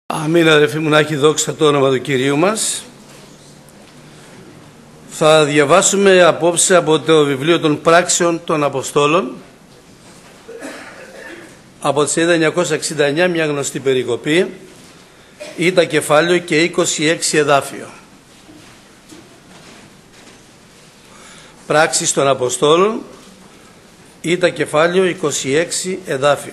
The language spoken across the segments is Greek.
Αμήν, αδερφοί μου, να έχει δόξα το όνομα του Κυρίου μας. Θα διαβάσουμε απόψε από το βιβλίο των Πράξεων των Αποστόλων, από τη σελίδα 969, μια γνωστή περικοπή, Ήτα κεφάλαιο και 26 εδάφιο. Πράξεις των Αποστόλων, Ήτα κεφάλαιο 26 εδάφιο.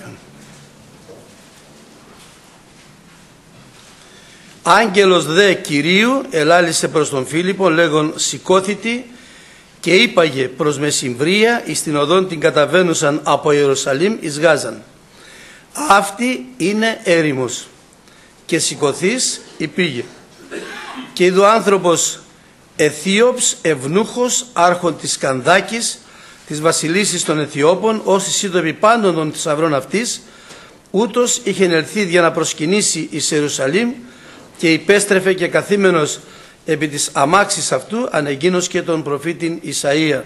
Άγγελος δε Κυρίου ελάλησε προς τον Φίλιππο λέγον σηκώθητη και είπαγε προς μεσημβρία εις την οδόν την καταβαίνουσαν από Ιερουσαλήμ εις Γάζαν. Αυτή είναι έρημος και σηκωθείς υπήγε. Και είδω άνθρωπος Αιθίωπς ευνούχος άρχον της Κανδάκης της βασιλίσης των Αιθιώπων ως εισήτω επί πάντων των θησαυρών αυτής, ούτως είχε ελθεί για να προσκυνήσει εις Ιερουσαλήμ και υπέστρεφε και καθήμενος επί της αμάξης αυτού ανεγίνος και τον προφήτην Ισαΐα.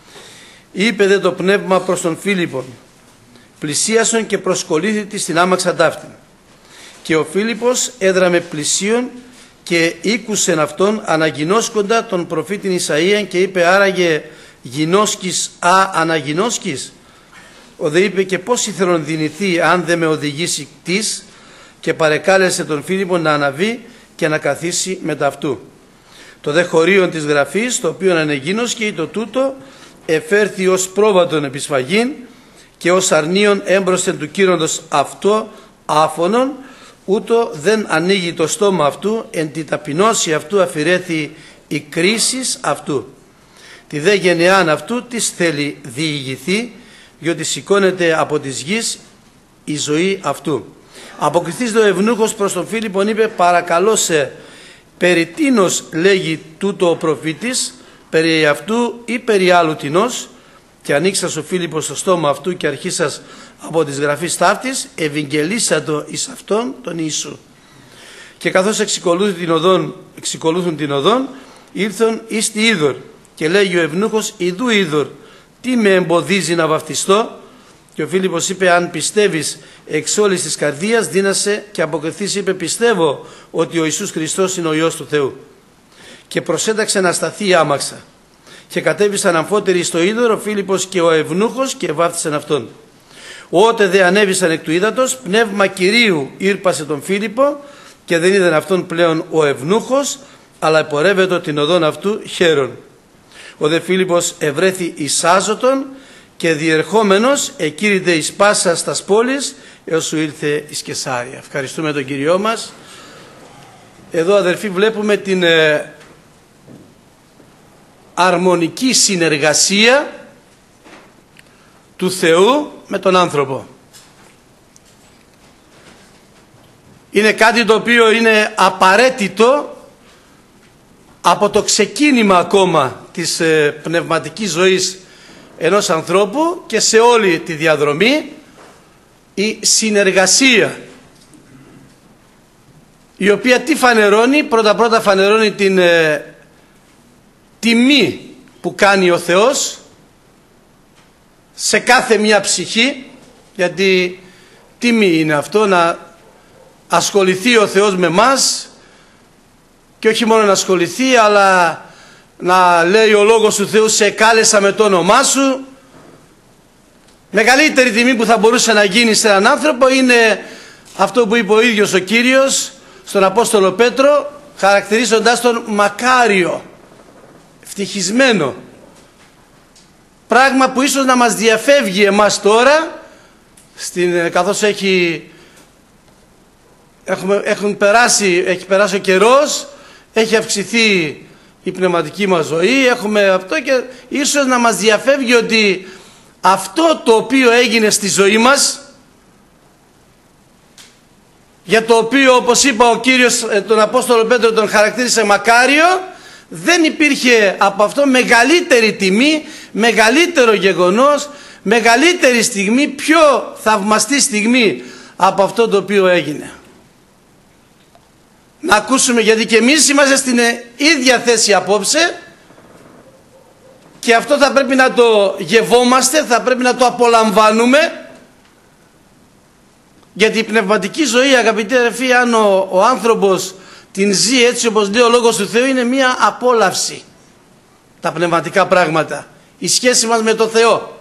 Είπε δε το πνεύμα προς τον Φίλιππον, πλησίασον και προσκολήθητη στην άμαξα ταύτην. Και ο Φίλιππος έδραμε πλησίον και ήκουσεν αυτόν αναγινώσκοντα τον προφήτην Ισαΐα και είπε άραγε γινώσκεις αναγινώσκεις. Ο δε είπε και πώς ήθελον δυνηθεί αν δεν με οδηγήσει κτής, και παρεκάλεσε τον Φίλιππο να αναβεί και να καθίσει μετά αυτού. Το δε χωρίον της γραφής, το οποίο ανεγίνος και το τούτο εφέρθη ως πρόβατον επισφαγήν και ως αρνίον έμπροσθεν του κύροντος αυτό άφωνον, ούτω δεν ανοίγει το στόμα αυτού, εν τη ταπεινώση αυτού αφηρέθη η κρίση αυτού. Τη δε γενεάν αυτού της θέλει διηγηθεί, διότι σηκώνεται από της γης η ζωή αυτού. Αποκριθείς ο ευνούχος προς τον Φίλιππον είπε παρακαλώ σε περί τίνος λέγει τούτο ο προφήτης, περί αυτού ή περί άλλου τινός, και ανοίξας ο Φίλιππος στο στόμα αυτού και αρχίσας από τις γραφής ταύτης ευηγγελίσατο εις αυτόν τον Ιησού. Και καθώς εξικολούθουν την οδόν ήρθον εις τη είδωρ και λέγει ο ευνούχος ιδού είδωρ, τι με εμποδίζει να βαφτιστώ? Και ο Φίλιππος είπε αν πιστεύεις εξ όλης της καρδίας δύνασε, και αποκριθείς είπε πιστεύω ότι ο Ιησούς Χριστός είναι ο Υιός του Θεού. Και προσέταξε να σταθεί η άμαξα και κατέβησαν αμφότεροι στο είδωρο ο Φίλιππος και ο ευνούχος και βάφτισαν αυτόν. Ότε δε ανέβησαν εκ του ύδατος, πνεύμα Κυρίου ήρπασε τον Φίλιππο και δεν είδαν αυτόν πλέον ο ευνούχος, αλλά επορεύεται την οδόν αυτού χαίρον. Ο δε Φίλιππος ευρέθη εις Άζωτον και διερχόμενος εκήρυτε εις πάσα στας πόλεις έως σου ήρθε εις Κεσάρια. Ευχαριστούμε τον Κυριό μας. Εδώ αδερφοί βλέπουμε την αρμονική συνεργασία του Θεού με τον άνθρωπο. Είναι κάτι το οποίο είναι απαραίτητο από το ξεκίνημα ακόμα της πνευματικής ζωής ενός ανθρώπου και σε όλη τη διαδρομή, η συνεργασία, η οποία τι φανερώνει? Πρώτα φανερώνει την τιμή που κάνει ο Θεός σε κάθε μια ψυχή, γιατί τιμή είναι αυτό να ασχοληθεί ο Θεός με μας, και όχι μόνο να ασχοληθεί αλλά να λέει ο λόγος του Θεού σε κάλεσα με το όνομά σου. Μεγαλύτερη τιμή που θα μπορούσε να γίνει σε έναν άνθρωπο είναι αυτό που είπε ο ίδιος ο Κύριος στον Απόστολο Πέτρο, χαρακτηρίζοντας τον μακάριο, ευτυχισμένο. Πράγμα που ίσως να μας διαφεύγει εμάς τώρα, καθώς έχει περάσει ο καιρός, έχει αυξηθεί η πνευματική μας ζωή, έχουμε αυτό και ίσως να μας διαφεύγει ότι αυτό το οποίο έγινε στη ζωή μας, για το οποίο όπως είπα ο Κύριος τον Απόστολο Πέτρο τον χαρακτήρισε μακάριο, δεν υπήρχε από αυτό μεγαλύτερη τιμή, μεγαλύτερο γεγονός, μεγαλύτερη στιγμή, πιο θαυμαστή στιγμή από αυτό το οποίο έγινε. Να ακούσουμε, γιατί και εμείς είμαστε στην ίδια θέση απόψε και αυτό θα πρέπει να το γευόμαστε, θα πρέπει να το απολαμβάνουμε, Γιατί η πνευματική ζωή, αγαπητοί αδερφοί, αν ο άνθρωπος την ζει έτσι όπως λέει ο Λόγος του Θεού, είναι μια απόλαυση. Τα πνευματικά πράγματα, η σχέση μας με τον Θεό.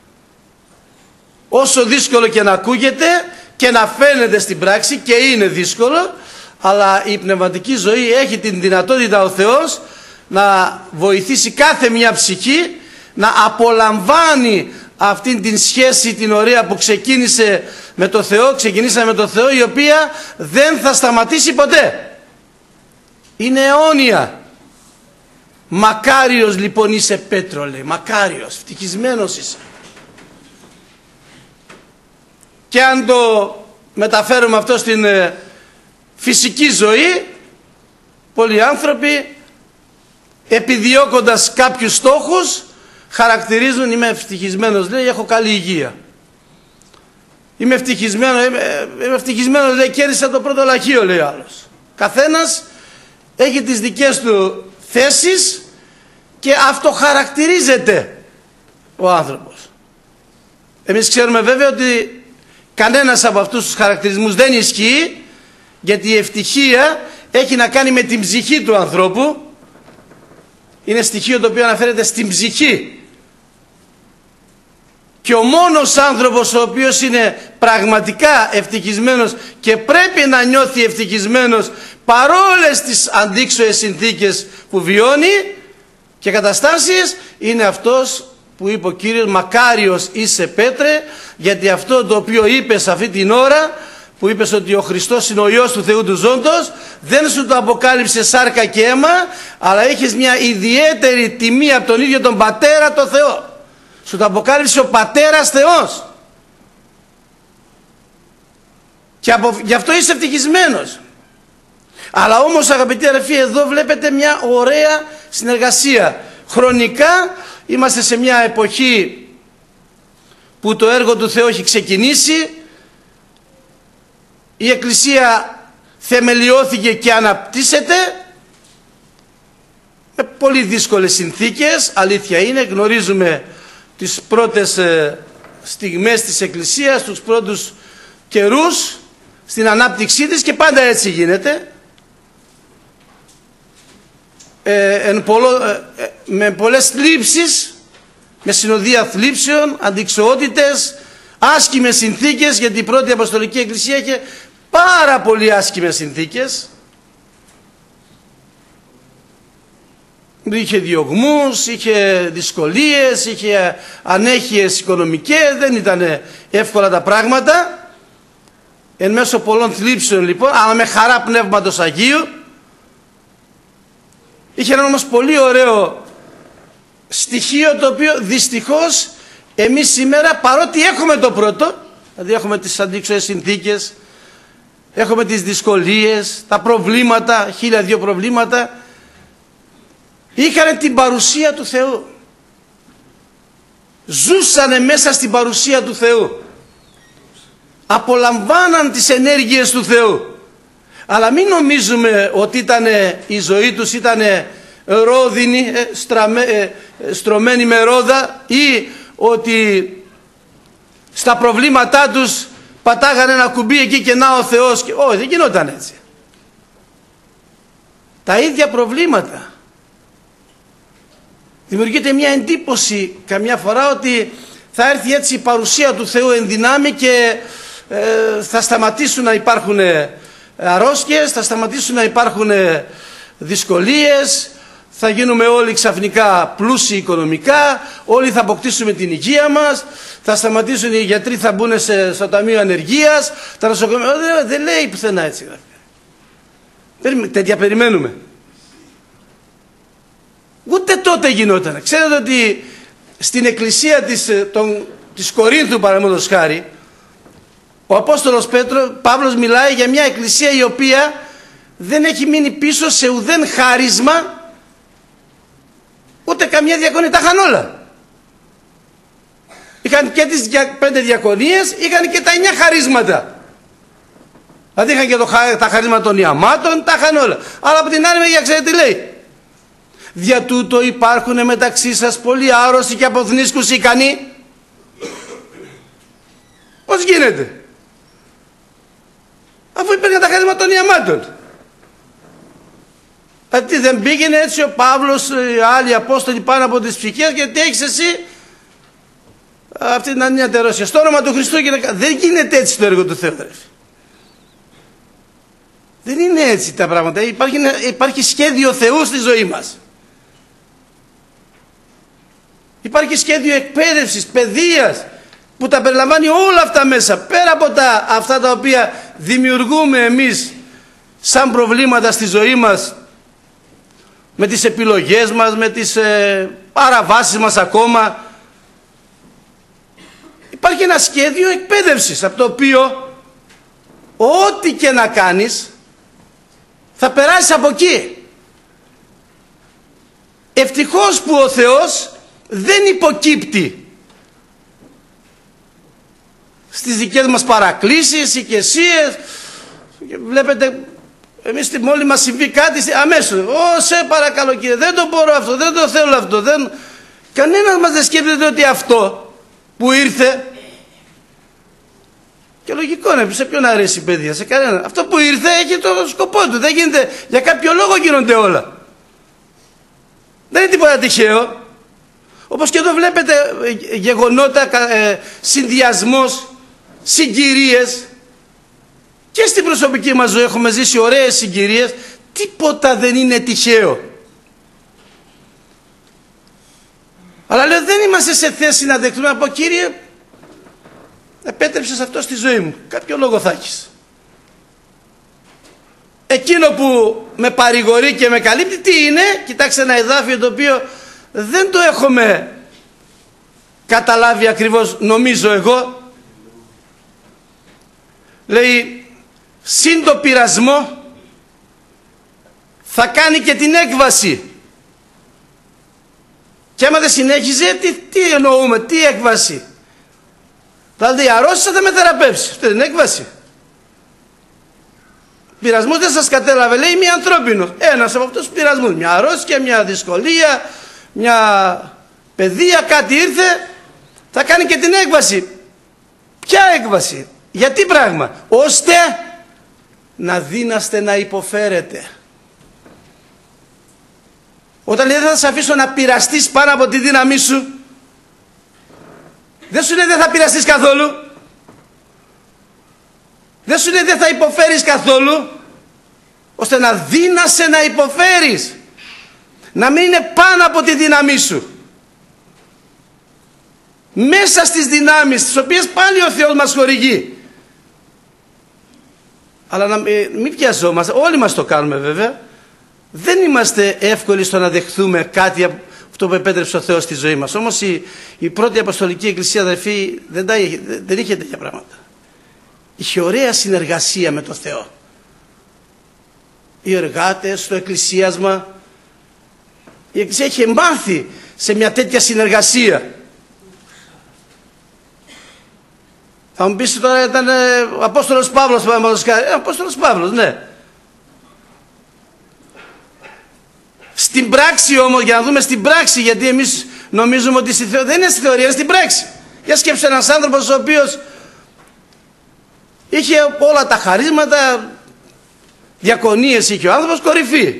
Όσο δύσκολο και να ακούγεται και να φαίνεται στην πράξη, και είναι δύσκολο, αλλά η πνευματική ζωή έχει την δυνατότητα ο Θεός να βοηθήσει κάθε μια ψυχή να απολαμβάνει αυτήν την σχέση την ωραία που ξεκίνησε με το Θεό, ξεκινήσαμε με το Θεό, η οποία δεν θα σταματήσει ποτέ. Είναι αιώνια. Μακάριος λοιπόν είσαι, Πέτρο, λέει, μακάριος, ευτυχισμένος είσαι. Και αν το μεταφέρουμε αυτό στην φυσική ζωή, πολλοί άνθρωποι επιδιώκοντας κάποιους στόχους χαρακτηρίζουν, είμαι ευτυχισμένος, λέει, έχω καλή υγεία. Είμαι ευτυχισμένος, λέει, κέρδισα το πρώτο λαχείο, λέει ο άλλος. Καθένας έχει τις δικές του θέσεις και αυτοχαρακτηρίζεται ο άνθρωπος. Εμείς ξέρουμε βέβαια ότι κανένας από αυτούς τους χαρακτηρισμούς δεν ισχύει, γιατί η ευτυχία έχει να κάνει με την ψυχή του ανθρώπου. Είναι στοιχείο το οποίο αναφέρεται στην ψυχή. Και ο μόνος άνθρωπος ο οποίος είναι πραγματικά ευτυχισμένος και πρέπει να νιώθει ευτυχισμένος παρόλες τις αντίξωες συνθήκες που βιώνει και καταστάσεις, είναι αυτός που είπε ο Κύριος, μακάριος είσαι, Πέτρε, γιατί αυτό το οποίο είπες αυτή την ώρα, που είπες ότι ο Χριστός είναι ο Υιός του Θεού του Ζώντος, δεν σου το αποκάλυψε σάρκα και αίμα, αλλά είχες μια ιδιαίτερη τιμή από τον ίδιο τον Πατέρα το Θεό. Σου το αποκάλυψε ο Πατέρας Θεός. Και γι' αυτό είσαι ευτυχισμένος. Αλλά όμως, αγαπητοί αδερφοί, εδώ βλέπετε μια ωραία συνεργασία. Χρονικά είμαστε σε μια εποχή που το έργο του Θεού έχει ξεκινήσει. Η Εκκλησία θεμελιώθηκε και αναπτύσσεται με πολύ δύσκολες συνθήκες, αλήθεια είναι. Γνωρίζουμε τις πρώτες στιγμές της Εκκλησίας, τους πρώτους καιρούς στην ανάπτυξή της, και πάντα έτσι γίνεται. Με πολλές θλίψεις, με συνοδεία θλίψεων, αντιξοότητες, άσχημες συνθήκες, γιατί η πρώτη Αποστολική Εκκλησία είχε πάρα πολύ άσχημες συνθήκες. Είχε διωγμούς, είχε δυσκολίες, είχε ανέχειες οικονομικές, δεν ήταν εύκολα τα πράγματα. Εν μέσω πολλών θλίψεων λοιπόν, αλλά με χαρά Πνεύματος Αγίου. Είχε ένα όμως πολύ ωραίο στοιχείο, το οποίο δυστυχώς εμείς σήμερα, παρότι έχουμε το πρώτο, δηλαδή έχουμε τις αντίξωες συνθήκες, έχουμε τις δυσκολίες, τα προβλήματα, 1002 προβλήματα, είχαν την παρουσία του Θεού. Ζούσανε μέσα στην παρουσία του Θεού. Απολαμβάναν τις ενέργειες του Θεού. Αλλά μην νομίζουμε ότι η ζωή τους ήταν ρόδινη, στρωμένη με ρόδα, ή ότι στα προβλήματά τους πατάγανε ένα κουμπί εκεί και να ο Θεός. Όχι, δεν γινόταν έτσι. Τα ίδια προβλήματα. Δημιουργείται μια εντύπωση καμιά φορά ότι θα έρθει έτσι η παρουσία του Θεού εν δυνάμει και θα σταματήσουν να υπάρχουν αρρώστιες, θα σταματήσουν να υπάρχουν δυσκολίες, θα γίνουμε όλοι ξαφνικά πλούσιοι οικονομικά, όλοι θα αποκτήσουμε την υγεία μας, θα σταματήσουν οι γιατροί, θα μπουν στο ταμείο ανεργίας, τα νοσοκομεία. Δεν λέει πουθενά έτσι. Τέτοια περιμένουμε. Ούτε τότε γινόταν. Ξέρετε ότι στην εκκλησία της Κορίνθου, παραδείγματος χάρη, ο Απόστολος Παύλος μιλάει για μια εκκλησία η οποία δεν έχει μείνει πίσω σε ουδέν χάρισμα, ούτε καμία διακονία. Τα είχαν όλα. Είχαν και τις 5 διακονίες, είχαν και τα 9 χαρίσματα. Δηλαδή είχαν και τα χαρίσματα των ιαμάτων, τα είχαν όλα. Αλλά από την άλλη μεριά, ξέρετε τι λέει? Δια τούτο υπάρχουν μεταξύ σας πολλοί άρρωστοι και αποθνίσκους ικανοί. Πώς γίνεται? Αφού υπήρχαν τα χαρίσματα των ιαμάτων. Γιατί δεν πήγαινε έτσι ο Παύλος, οι άλλοι Απόστολοι πάνω από τις ψυχές και τι έχεις εσύ? Αυτή την Ανία Τερώσια. Στο όνομα του Χριστού δεν γίνεται έτσι το έργο του Θεού. Δεν είναι έτσι τα πράγματα. Υπάρχει σχέδιο Θεού στη ζωή μας. Υπάρχει σχέδιο εκπαίδευσης, παιδείας, που τα περιλαμβάνει όλα αυτά μέσα. Πέρα από αυτά τα οποία δημιουργούμε εμείς σαν προβλήματα στη ζωή μας, με τις επιλογές μας, με τις παραβάσεις μας ακόμα. Υπάρχει ένα σχέδιο εκπαίδευσης, από το οποίο ό,τι και να κάνεις θα περάσεις από εκεί. Ευτυχώς που ο Θεός δεν υποκύπτει στις δικές μας παρακλήσεις, οικεσίες. Βλέπετε, εμείς στη μόλι μας συμβεί κάτι, αμέσως, σε παρακαλώ Κύριε, δεν το μπορώ αυτό, δεν το θέλω αυτό. Κανένας μας δεν σκέφτεται ότι αυτό που ήρθε, και λογικό είναι, σε ποιον αρέσει η παιδεία, σε κανέναν. Αυτό που ήρθε έχει το σκοπό του, δεν γίνεται, για κάποιο λόγο γίνονται όλα. Δεν είναι τίποτα τυχαίο. Όπως και εδώ βλέπετε γεγονότα, συνδυασμός, συγκυρίες. Και στην προσωπική μας ζωή έχουμε ζήσει ωραίες συγκυρίες. Τίποτα δεν είναι τυχαίο. Αλλά λέω, δεν είμαστε σε θέση να δεχτούμε, να πω Κύριε, επέτρεψες αυτό στη ζωή μου, κάποιο λόγο θα έχεις. Εκείνο που με παρηγορεί και με καλύπτει τι είναι? Κοιτάξτε ένα εδάφιο το οποίο δεν το έχουμε καταλάβει ακριβώς, νομίζω εγώ. Λέει, συν το πειρασμό θα κάνει και την έκβαση. Και άμα δεν συνέχιζε, τι εννοούμε, τι έκβαση? Δηλαδή η αρρώστια θα με θεραπεύσει, αυτή είναι έκβαση. Πειρασμούς δεν σας κατέλαβε, λέει, μη ανθρώπινο. Ένας από αυτούς τους πειρασμούς, μια αρρώστια, μια δυσκολία, μια παιδεία, κάτι ήρθε, θα κάνει και την έκβαση. Ποια έκβαση? Γιατί πράγμα? Ώστε να δύναστε να υποφέρετε. Όταν λέει δεν θα σε αφήσω να πειραστείς πάνω από τη δύναμή σου, δεν σου λέει δεν θα πειραστείς καθόλου, δεν σου λέει δεν θα υποφέρεις καθόλου, ώστε να δύνασαι να υποφέρεις, να μην είναι πάνω από τη δύναμή σου. Μέσα στις δυνάμεις τις οποίες πάλι ο Θεός μας χορηγεί. Αλλά να μην πιαζόμαστε, όλοι μας το κάνουμε βέβαια. Δεν είμαστε εύκολοι στο να δεχθούμε κάτι από αυτό που επέτρεψε ο Θεός στη ζωή μας. Όμως η πρώτη Αποστολική Εκκλησία, αδερφοί, δεν είχε τέτοια πράγματα. Είχε ωραία συνεργασία με τον Θεό. Οι εργάτες, το εκκλησίασμα. Η Εκκλησία είχε μάθει σε μια τέτοια συνεργασία. Θα μου πεις τώρα, ήταν ο Απόστολος Παύλος, Απόστολος Παύλος, ναι. Στην πράξη όμως, για να δούμε στην πράξη, γιατί εμείς νομίζουμε ότι δεν είναι στη θεωρία, είναι στην πράξη. Για σκέψου ένας άνθρωπος ο οποίος είχε όλα τα χαρίσματα, διακονίες είχε ο άνθρωπος, κορυφή.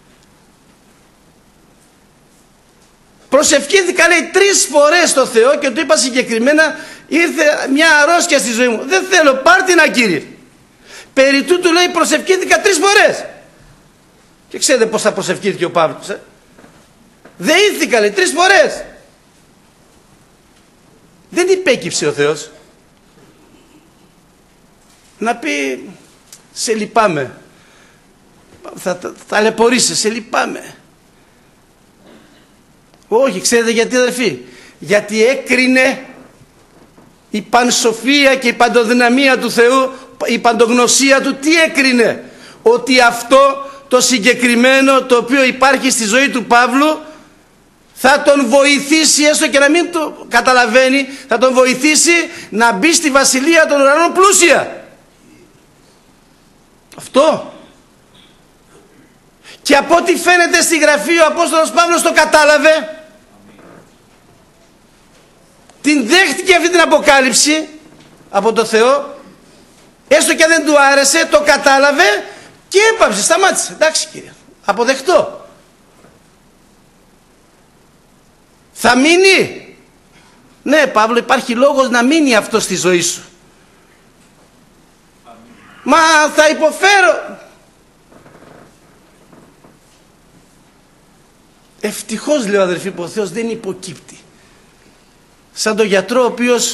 Προσευχήθηκα, λέει, 3 φορές στο Θεό και του είπα συγκεκριμένα, ήρθε μια αρρώστια στη ζωή μου. Δεν θέλω, πάρ' την, Κύριε. Περί τούτου, λέει, προσευχήθηκα 3 φορές. Και ξέρετε πώς θα προσευχήθηκε ο Παύλος. Δεήθηκα, λέει, 3 φορές. Δεν υπέκυψε ο Θεός. Να πει, σε λυπάμαι. Θα ταλαιπωρήσεις, σε λυπάμαι. Όχι, ξέρετε γιατί, αδερφοί? Γιατί έκρινε η πανσοφία και η παντοδυναμία του Θεού, η παντογνωσία του, τι έκρινε? Ότι αυτό το συγκεκριμένο το οποίο υπάρχει στη ζωή του Παύλου θα τον βοηθήσει, έστω και να μην το καταλαβαίνει, θα τον βοηθήσει να μπει στη βασιλεία των ουρανών πλούσια. Αυτό. Και από ό,τι φαίνεται στη Γραφή ο Απόστολος Παύλος το κατάλαβε, την δέχτηκε αυτή την αποκάλυψη από το Θεό Έστω και δεν του άρεσε, το κατάλαβε και έπαψε, σταμάτησε. Εντάξει κύριε, αποδεκτό. Θα μείνει. Ναι Παύλο, υπάρχει λόγος να μείνει αυτό στη ζωή σου. Μα θα υποφέρω. Ευτυχώς, λέω αδερφοί, που ο Θεός δεν υποκύπτει. Σαν τον γιατρό ο οποίος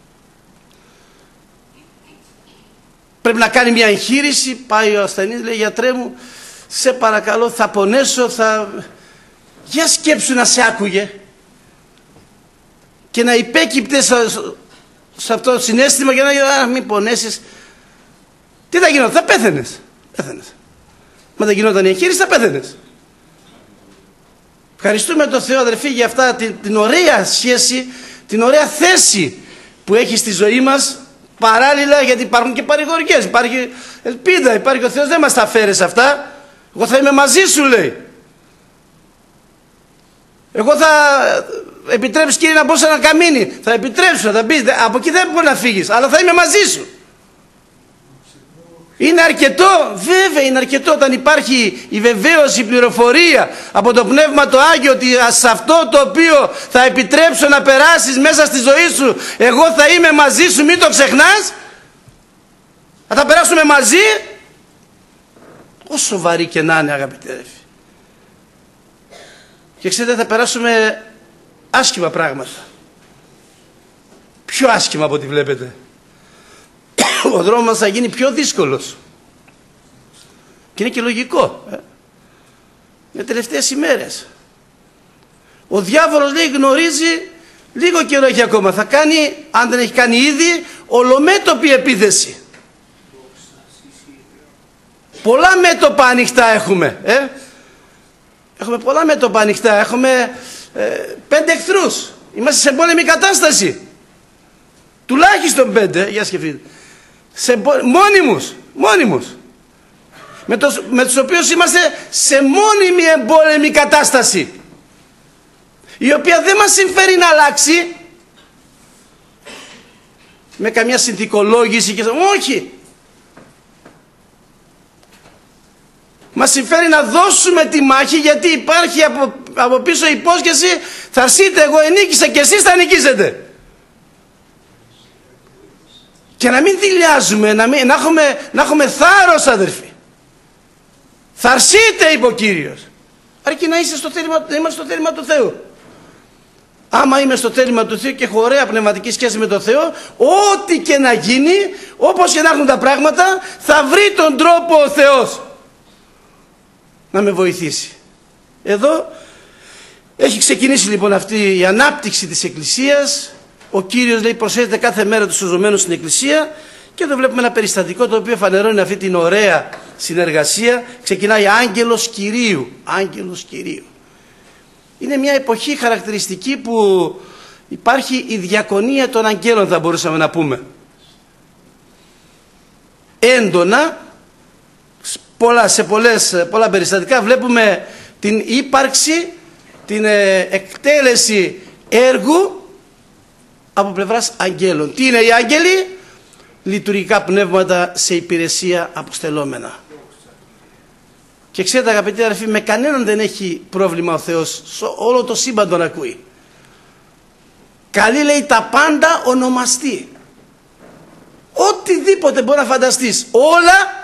πρέπει να κάνει μια εγχείρηση, πάει ο ασθενής, λέει γιατρέ μου, σε παρακαλώ, θα πονέσω, για σκέψου να σε άκουγε και να υπέκυπτε σε αυτό το συναίσθημα και να μην πονέσεις. Τι θα γινόταν, θα πέθαινες. Μα δεν γινόταν η εγχείρηση, θα πέθαινες. Ευχαριστούμε τον Θεό αδερφοί για αυτά την ωραία σχέση, την ωραία θέση που έχει στη ζωή μας. Παράλληλα, γιατί υπάρχουν και παρηγορικές, υπάρχει ελπίδα, υπάρχει ο Θεός, δεν μας τα φέρει σε αυτά. Εγώ θα είμαι μαζί σου, λέει. Εγώ θα επιτρέψεις κύριε να μπω σε ένα καμίνι. Θα επιτρέψω, θα πεις, από εκεί δεν μπορεί να φύγεις, αλλά θα είμαι μαζί σου. Είναι αρκετό, βέβαια είναι αρκετό όταν υπάρχει η βεβαίωση, η πληροφορία από το Πνεύμα το Άγιο ότι σε αυτό το οποίο θα επιτρέψω να περάσεις μέσα στη ζωή σου, εγώ θα είμαι μαζί σου, μην το ξεχνάς. Θα τα περάσουμε μαζί, όσο βαρύ και να είναι αγαπητοί αδελφοί. Και ξέρετε, θα περάσουμε άσχημα πράγματα. Πιο άσχημα από ό,τι βλέπετε. Ο δρόμος μας θα γίνει πιο δύσκολος. Και είναι και λογικό. Είναι τελευταίες ημέρες. Ο διάβολος, λέει, γνωρίζει, λίγο καιρό έχει ακόμα. Θα κάνει, αν δεν έχει κάνει ήδη, ολομέτωπη επίθεση. Πολλά μέτωπα ανοιχτά έχουμε. Έχουμε πολλά μέτωπα ανοιχτά. Έχουμε 5 εχθρούς. Είμαστε σε πόλεμη κατάσταση. Τουλάχιστον 5. Για σκεφτείτε. Μόνιμους. Με τους οποίους είμαστε σε μόνιμη εμπόλεμη κατάσταση, η οποία δεν μας συμφέρει να αλλάξει με καμιά συνθηκολόγηση και όχι. Μας συμφέρει να δώσουμε τη μάχη, γιατί υπάρχει από πίσω υπόσχεση, θα αρσείτε, εγώ ενίκησα και εσείς θα νικήσετε. Και να μην δηλιάζουμε, να έχουμε θάρρος αδερφοί. Θα αρσείτε, είπε ο Κύριος. Αρκεί να είμαστε στο θέλημα του Θεού. Άμα είμαι στο θέλημα του Θεού και έχω ωραία πνευματική σχέση με τον Θεό, ό,τι και να γίνει, όπως και να έχουν τα πράγματα, θα βρει τον τρόπο ο Θεός να με βοηθήσει. Εδώ έχει ξεκινήσει λοιπόν αυτή η ανάπτυξη της Εκκλησίας. Ο Κύριος, λέει, προσθέτει κάθε μέρα τους σωζωμένους στην Εκκλησία, και εδώ βλέπουμε ένα περιστατικό το οποίο φανερώνει αυτή την ωραία συνεργασία. Ξεκινάει άγγελος Κυρίου. Άγγελος Κυρίου. Είναι μια εποχή χαρακτηριστική που υπάρχει η διακονία των αγγέλων, θα μπορούσαμε να πούμε. Έντονα, σε πολλά περιστατικά βλέπουμε την ύπαρξη, την εκτέλεση έργου από πλευράς αγγέλων. Τι είναι οι άγγελοι? Λειτουργικά πνεύματα σε υπηρεσία αποστελόμενα. Και ξέρετε αγαπητοί αδελφοί, με κανέναν δεν έχει πρόβλημα ο Θεός. Όλο το σύμπαν τον ακούει. Καλεί, λέει, τα πάντα ονομαστεί. Οτιδήποτε μπορεί να φανταστείς, όλα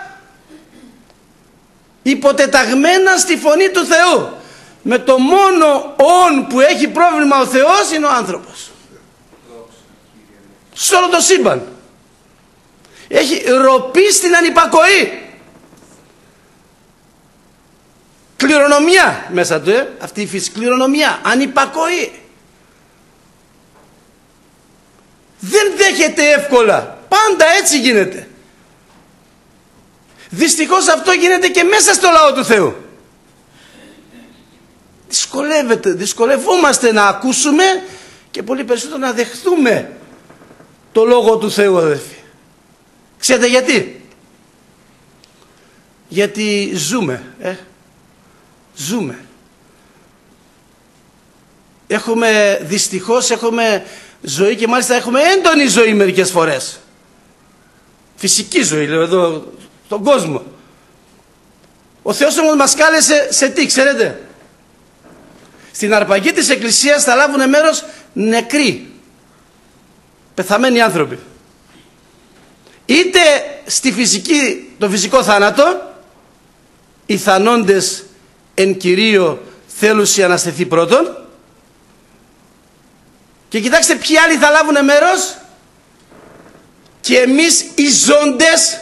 υποτεταγμένα στη φωνή του Θεού. Με το μόνο «ον» που έχει πρόβλημα ο Θεός είναι ο άνθρωπος. Σε όλο το σύμπαν. Έχει ροπή στην ανυπακοή. Κληρονομιά μέσα του, αυτή η φύση, κληρονομιά, ανυπακοή. Δεν δέχεται εύκολα. Πάντα έτσι γίνεται. Δυστυχώς αυτό γίνεται και μέσα στο λαό του Θεού. Δυσκολευόμαστε να ακούσουμε και πολύ περισσότερο να δεχθούμε το Λόγο του Θεού, αδελφοί. Ξέρετε γιατί? Γιατί ζούμε. Δυστυχώς έχουμε ζωή, και μάλιστα έχουμε έντονη ζωή μερικές φορές. φυσική ζωή, λέω εδώ, στον κόσμο. Ο Θεός όμως μας κάλεσε σε τι, ξέρετε? Στην αρπαγή της Εκκλησίας θα λάβουν μέρος νεκροί, πεθαμένοι άνθρωποι. Είτε το φυσικό θάνατο, οι θανόντες εν Κυρίω θέλουσι αναστηθεί πρώτον. Και κοιτάξτε ποιοι άλλοι θα λάβουν μέρος. Και εμείς οι ζώντες,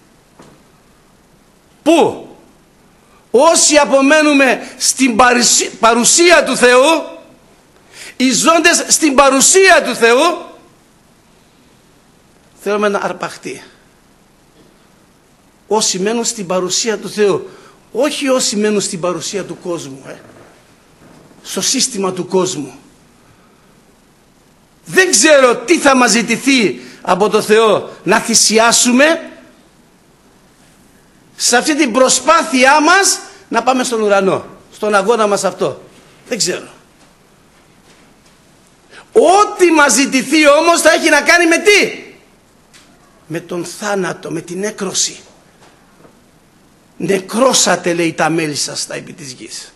που όσοι απομένουμε στην παρουσία του Θεού, οι ζώντες στην παρουσία του Θεού, θέλουμε να αρπαχτεί. Όσοι μένουν στην παρουσία του Θεού, όχι όσοι μένουν στην παρουσία του κόσμου, στο σύστημα του κόσμου. Δεν ξέρω τι θα μας ζητηθεί από το Θεό να θυσιάσουμε σε αυτή την προσπάθειά μας να πάμε στον ουρανό, στον αγώνα μας αυτό. Δεν ξέρω. Ό,τι μας ζητηθεί όμως θα έχει να κάνει με τι? Με τον θάνατο, με την έκρωση. Νεκρώσατε, λέει, τα μέλη σας στα επί της γης.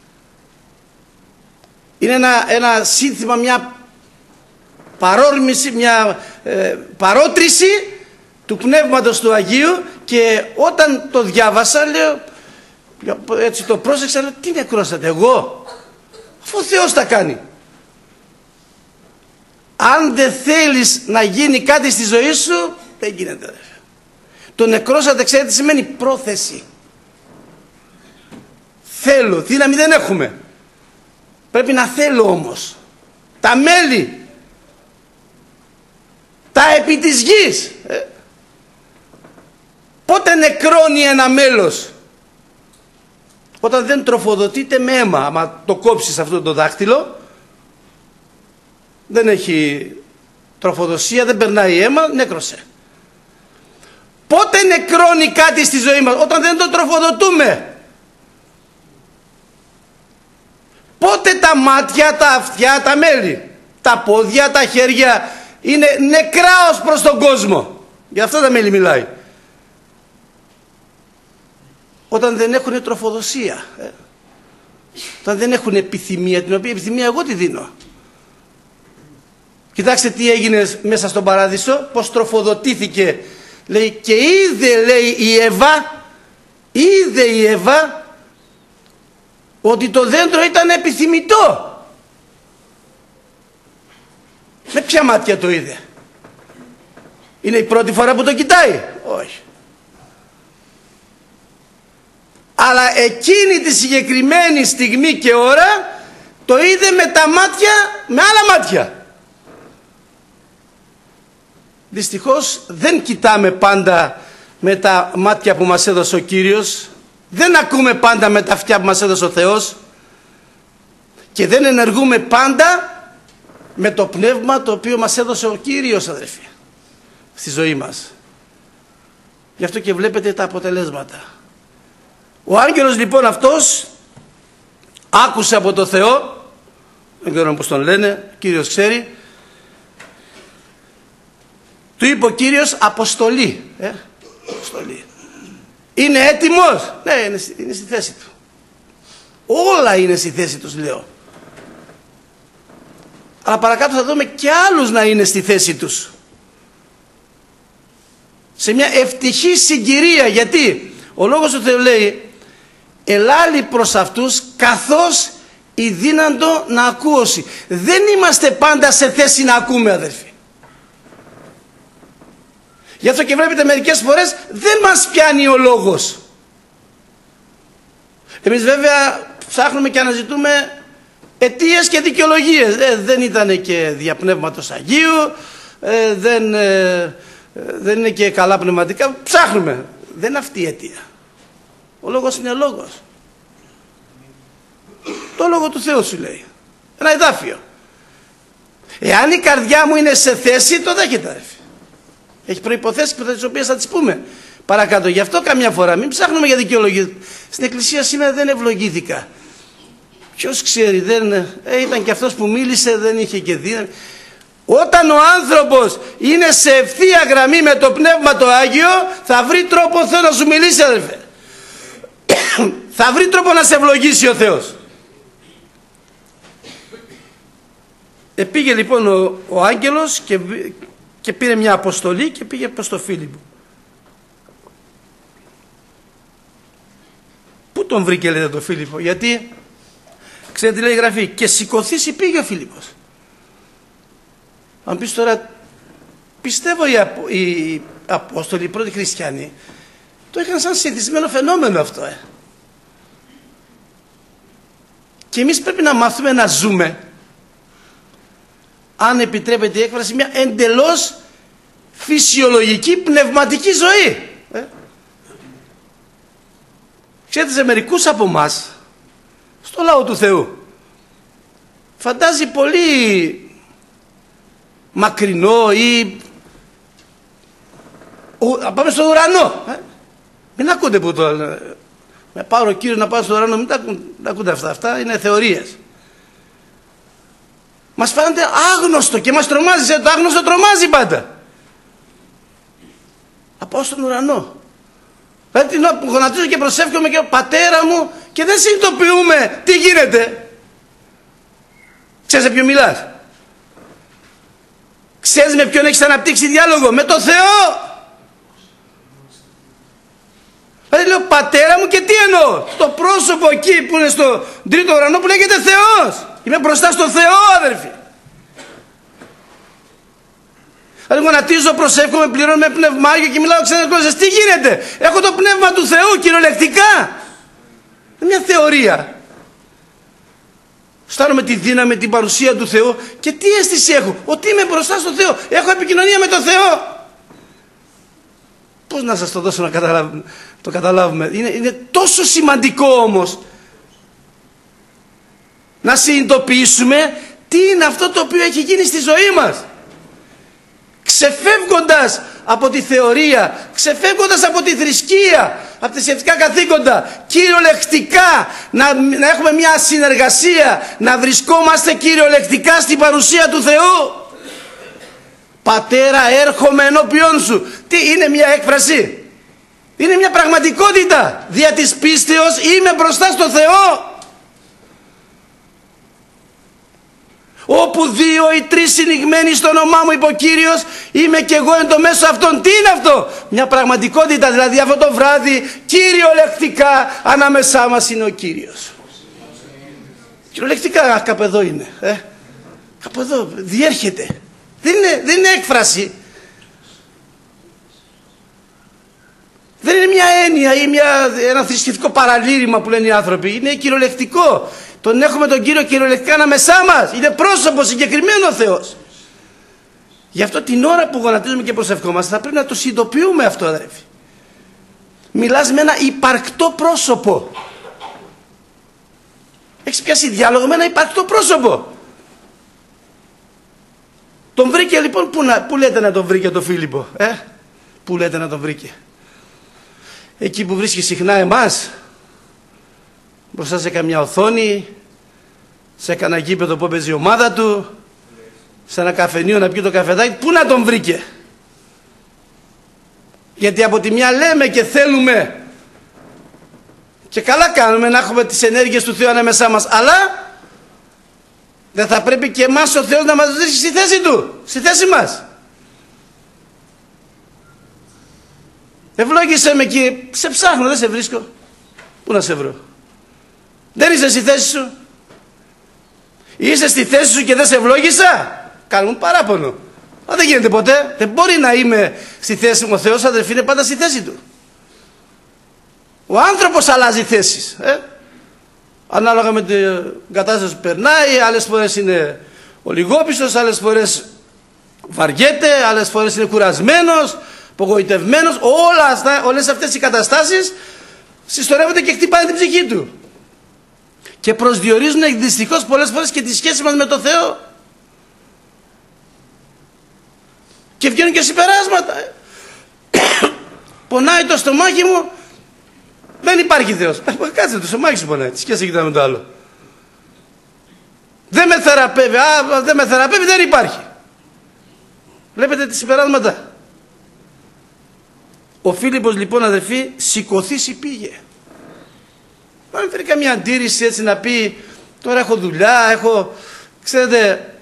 Είναι ένα σύνθημα, μια παρόρμηση, μια παρότριση του Πνεύματος του Αγίου, και όταν το διάβασα, λέω, έτσι το πρόσεξα, λέω, τι νεκρώσατε? Εγώ? Αφού ο Θεός τα κάνει. Αν δεν θέλεις να γίνει κάτι στη ζωή σου, δεν γίνεται. Το νεκρώσατε, ξέρετε τι σημαίνει? Πρόθεση. Θέλω, δύναμη δεν έχουμε. Πρέπει να θέλω όμως. Τα μέλη, τα επί της γης. Πότε νεκρώνει ένα μέλος? Όταν δεν τροφοδοτείται με αίμα. Άμα το κόψεις αυτό το δάχτυλο, δεν έχει τροφοδοσία, δεν περνάει αίμα, νέκρωσε. Πότε νεκρώνει κάτι στη ζωή μας? Όταν δεν το τροφοδοτούμε. Πότε τα μάτια, τα αυτιά, τα μέλη, τα πόδια, τα χέρια είναι νεκρά ως προς τον κόσμο? Για αυτά τα μέλη μιλάει. Όταν δεν έχουν τροφοδοσία, όταν δεν έχουν επιθυμία, την οποία επιθυμία εγώ τη δίνω. Κοιτάξτε τι έγινε μέσα στον Παράδεισο, πως τροφοδοτήθηκε. Λέει, και είδε, λέει, η Εύα ότι το δέντρο ήταν επιθυμητό. Με ποια μάτια το είδε? Είναι η πρώτη φορά που το κοιτάει? Όχι. Αλλά εκείνη τη συγκεκριμένη στιγμή και ώρα το είδε με τα μάτια, με άλλα μάτια. Δυστυχώς δεν κοιτάμε πάντα με τα μάτια που μας έδωσε ο Κύριος, δεν ακούμε πάντα με τα αυτιά που μας έδωσε ο Θεός, και δεν ενεργούμε πάντα με το πνεύμα το οποίο μας έδωσε ο Κύριος, αδερφοί, στη ζωή μας. Γι' αυτό και βλέπετε τα αποτελέσματα. Ο άγγελος λοιπόν αυτός άκουσε από το Θεό, δεν ξέρω πώς τον λένε, ο Κύριος ξέρει, του είπε ο Κύριος αποστολή. Αποστολή. Είναι έτοιμος? Ναι, είναι στη θέση του. Όλα είναι στη θέση τους, λέω. Αλλά παρακάτω θα δούμε και άλλους να είναι στη θέση τους. Σε μια ευτυχή συγκυρία. Γιατί ο λόγος του Θεού λέει, ελάλη προς αυτούς καθώς η δύναντο να ακούωση. Δεν είμαστε πάντα σε θέση να ακούμε, αδερφοί. Γι' αυτό και βλέπετε μερικές φορές δεν μας πιάνει ο λόγος. Εμείς βέβαια ψάχνουμε και αναζητούμε αιτίες και δικαιολογίες. Δεν ήταν και διαπνεύματος Αγίου, δεν είναι και καλά πνευματικά. Ψάχνουμε. Δεν είναι αυτή η αιτία. Ο λόγος είναι λόγος. Το λόγο του Θεού σου λέει. Ένα εδάφιο. Εάν η καρδιά μου είναι σε θέση, το δέχεται, αδερφοί. Έχει προϋποθέσεις τις οποίες θα τις πούμε παρακάτω. Γι' αυτό καμιά φορά μην ψάχνουμε για δικαιολογίες. Στην εκκλησία σήμερα δεν ευλογήθηκα. Ποιος ξέρει, ήταν και αυτός που μίλησε, δεν είχε και δύναμη. Όταν ο άνθρωπος είναι σε ευθεία γραμμή με το Πνεύμα το Άγιο, θα βρει τρόπο ο Θεός να σου μιλήσει, αδερφέ. Θα βρει τρόπο να σε ευλογήσει ο Θεός. Πήγε λοιπόν ο άγγελος και πήρε μια αποστολή και πήγε προς το Φίλιππο. Πού τον βρήκε, λέτε, το Φίλιππο? Γιατί ξέρετε τι λέει η Γραφή? Και σηκωθήσει πήγε ο Φίλιππος. Αν πεις τώρα, πιστεύω οι Απόστολοι, οι πρώτοι χριστιανοί, το είχαν σαν συνηθισμένο φαινόμενο αυτό. Και εμείς πρέπει να μάθουμε να ζούμε, αν επιτρέπεται η έκφραση, μια εντελώς φυσιολογική πνευματική ζωή. Ξέρετε, σε μερικούς από εμάς, στο λαό του Θεού, φαντάζει πολύ μακρινό ή πάμε στον ουρανό. Μην ακούτε που το με πάρω ο Κύριος να πάω στον ουρανό, μην τα ακούτε αυτά. Αυτά είναι θεωρίες. Μας φαίνεται άγνωστο και μας τρομάζει. Το άγνωστο τρομάζει πάντα. Να πάω στον ουρανό. Δηλαδή την ώρα που γονατίζω και προσεύχομαι και ο Πατέρα μου και δεν συνειδητοποιούμε τι γίνεται. Ξέρεις σε ποιον μιλάς? Ξέρεις με ποιον έχεις αναπτύξει διάλογο? Με το Θεό. Δηλαδή λέω Πατέρα μου και τι εννοώ? Το πρόσωπο εκεί που είναι στο τρίτο ουρανό που λέγεται Θεός. Είμαι μπροστά στο Θεό, αδερφοί. Δηλαδή γονατίζω, προσεύχομαι, πληρώνω με πνευμάγιο και μιλάω ξένες γλώσσες. Τι γίνεται? Έχω το πνεύμα του Θεού κυριολεκτικά. Είναι μια θεωρία. Αισθάνομαι τη δύναμη, την παρουσία του Θεού και τι αίσθηση έχω? Ότι είμαι μπροστά στο Θεό. Έχω επικοινωνία με το Θεό. Πώς να σας το δώσω να το καταλάβουμε? Είναι τόσο σημαντικό όμως να συνειδητοποιήσουμε τι είναι αυτό το οποίο έχει γίνει στη ζωή μας. Ξεφεύγοντας από τη θεωρία, ξεφεύγοντας από τη θρησκεία, από τα σχετικά καθήκοντα, κυριολεκτικά να έχουμε μια συνεργασία, να βρισκόμαστε κυριολεκτικά στην παρουσία του Θεού. Πατέρα, έρχομαι ενώπιον σου. Τι είναι? Μια έκφραση? Είναι μια πραγματικότητα. Δια της πίστεως είμαι μπροστά στο Θεό. Όπου 2 ή 3 συνηγμένοι στο όνομά μου, είπε ο Κύριος, είμαι και εγώ εν το μέσο αυτών. Τι είναι αυτό? Μια πραγματικότητα. Δηλαδή αυτό το βράδυ κυριολεκτικά ανάμεσά μας είναι ο Κύριος. Κυριολεκτικά κάπου εδώ είναι. Κάπου εδώ διέρχεται. Δεν είναι έκφραση. Δεν είναι μια έννοια ή ένα θρησκευτικό παραλήρημα που λένε οι άνθρωποι. Είναι κυριολεκτικό. Τον έχουμε τον Κύριο κυριολεκτικά ανάμεσά μας. Είναι πρόσωπο συγκεκριμένο ο Θεός. Γι' αυτό την ώρα που γονατίζουμε και προσευχόμαστε θα πρέπει να το συνειδητοποιούμε αυτό, αδερφοί. Μιλάς με ένα υπαρκτό πρόσωπο. Έχεις πιάσει διάλογο με ένα υπαρκτό πρόσωπο. Τον βρήκε λοιπόν, πού λέτε να τον βρήκε το Φίλιππο? Πού λέτε να τον βρήκε? Εκεί που βρίσκει συχνά εμάς, μπροστά σε καμιά οθόνη, σε κανένα γήπεδο που έπαιζε η ομάδα του, σε ένα καφενείο να πιει το καφεδάκι. Πού να τον βρήκε? Γιατί από τη μια λέμε και θέλουμε και καλά κάνουμε να έχουμε τις ενέργειες του Θεού ανάμεσά μας, αλλά δεν θα πρέπει και εμάς ο Θεός να μας βρίσκει στη θέση του, στη θέση μας? Ευλόγησέ με, Κύριε, σε ψάχνω, δεν σε βρίσκω. Πού να σε βρω? Δεν είσαι στη θέση σου? Είσαι στη θέση σου και δεν σε ευλόγησα? Κάνουν παράπονο. Δεν γίνεται ποτέ. Δεν μπορεί να είμαι στη θέση μου. Ο Θεός, αδερφοί, είναι πάντα στη θέση του. Ο άνθρωπος αλλάζει θέσεις. Ανάλογα με την κατάσταση που περνάει. Άλλες φορές είναι ολιγόπιστος, άλλες φορές βαριέται, άλλες φορές είναι κουρασμένος, απογοητευμένος. Όλες αυτές οι καταστάσεις συσσωρεύονται και χτυπάνε την ψυχή του. Και προσδιορίζουν δυστυχώς πολλές φορές και τη σχέση μας με το Θεό. Και βγαίνουν και συμπεράσματα. Πονάει το στομάχι μου, δεν υπάρχει Θεός. Κάτσε, το στομάχι σου πονάει, τι σχέση έχει με το άλλο? Δεν με θεραπεύει, δεν με θεραπεύει, δεν υπάρχει. Βλέπετε τι συμπεράσματα. Ο Φίλιππος λοιπόν, αδερφοί, σηκωθήσει πήγε. Δεν φέρει καμία αντίρρηση έτσι να πει τώρα έχω δουλειά, έχω... Ξέρετε,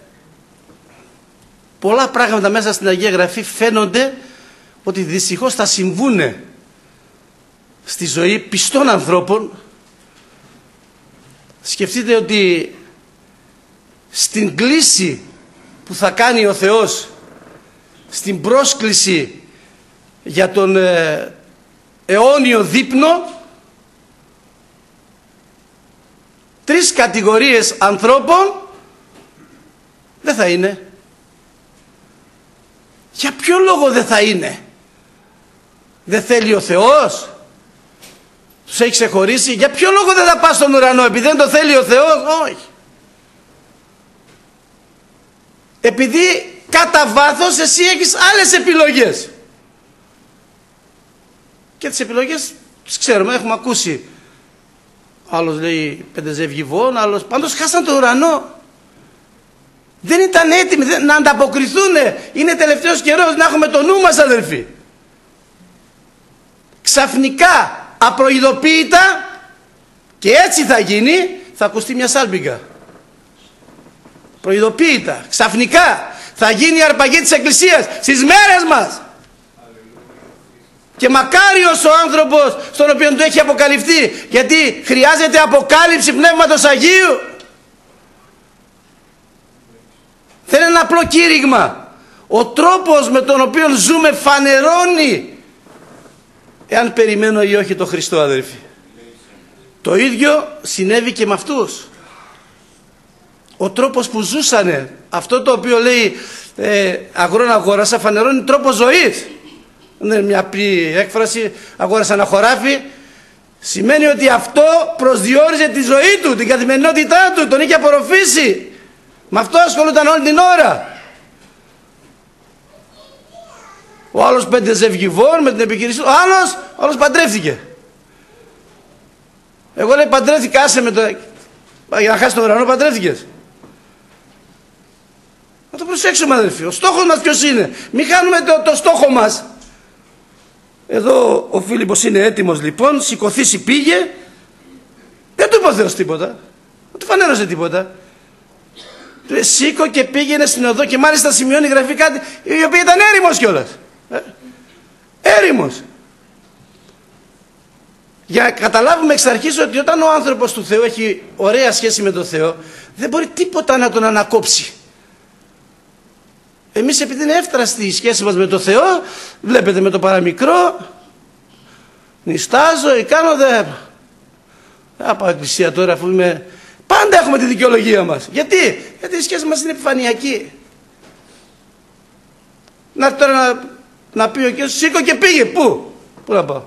πολλά πράγματα μέσα στην Αγία Γραφή φαίνονται ότι δυστυχώς θα συμβούνε στη ζωή πιστών ανθρώπων. Σκεφτείτε ότι στην κλήση που θα κάνει ο Θεός, στην πρόσκληση για τον αιώνιο δείπνο, 3 κατηγορίες ανθρώπων δεν θα είναι. Για ποιο λόγο δεν θα είναι? Δεν θέλει ο Θεός? Τους έχει ξεχωρίσει? Για ποιο λόγο δεν θα πας στον ουρανό? Επειδή δεν το θέλει ο Θεός? Όχι. Επειδή κατά βάθος εσύ έχεις άλλες επιλογές. Και τις επιλογές τις ξέρουμε, έχουμε ακούσει. Άλλος λέει 5 ζευγιβών, άλλος... Πάντως χάσαν τον ουρανό. Δεν ήταν έτοιμοι να ανταποκριθούν. Είναι τελευταίος καιρός να έχουμε το νου μας, αδελφοί. Ξαφνικά, απροειδοποίητα, και έτσι θα γίνει, θα ακουστεί μια σάλπιγγα. Προειδοποίητα, ξαφνικά, θα γίνει η αρπαγή της Εκκλησίας στις μέρες μας. Και μακάριος ο άνθρωπος στον οποίο του έχει αποκαλυφθεί, γιατί χρειάζεται αποκάλυψη Πνεύματος Αγίου. Δεν είναι ένα απλό κήρυγμα. Ο τρόπος με τον οποίο ζούμε φανερώνει εάν περιμένω ή όχι το Χριστό, αδερφοί. Το ίδιο συνέβη και με αυτούς. Ο τρόπος που ζούσανε, αυτό το οποίο λέει αγρόν αγόρασα, φανερώνει τρόπο ζωής. Δεν είναι μια απλή έκφραση, αγόρασα ένα χωράφι. Σημαίνει ότι αυτό προσδιορίζε τη ζωή του, την καθημερινότητά του, τον είχε απορροφήσει. Με αυτό ασχολούταν όλη την ώρα. Ο άλλος 5 ζευγιβών με την επιχείρηση, ο άλλος παντρεύτηκε. Εγώ λέει παντρεύτηκα, άσε με το... Για να χάσει τον ουρανό παντρεύτηκες. Να το προσέξουμε, αδελφοί. Ο στόχος μας ποιος είναι? Μην χάνουμε το στόχο μας. Εδώ ο Φίλιππος είναι έτοιμος λοιπόν, σηκωθήσει πήγε. Δεν του είπε ο Θεός τίποτα. Δεν του φανέρωσε τίποτα. Σήκω και πήγαινε στην οδό, και μάλιστα σημειώνει η Γραφή κάτι, η οποία ήταν έρημος κιόλας. Έρημος. Για να καταλάβουμε εξ αρχής ότι όταν ο άνθρωπος του Θεού έχει ωραία σχέση με τον Θεό, δεν μπορεί τίποτα να τον ανακόψει. Εμείς επειδή είναι εύθραστη η σχέση μας με τον Θεό, βλέπετε με το παραμικρό, νηστάζω ή κάνω δεν πάω εκκλησία τώρα αφού είμαι... Πάντα έχουμε τη δικαιολογία μας. Γιατί η σχέση μας είναι επιφανειακή. Να τώρα να πει ο κύριος, σήκω και πήγε. Πού να πάω?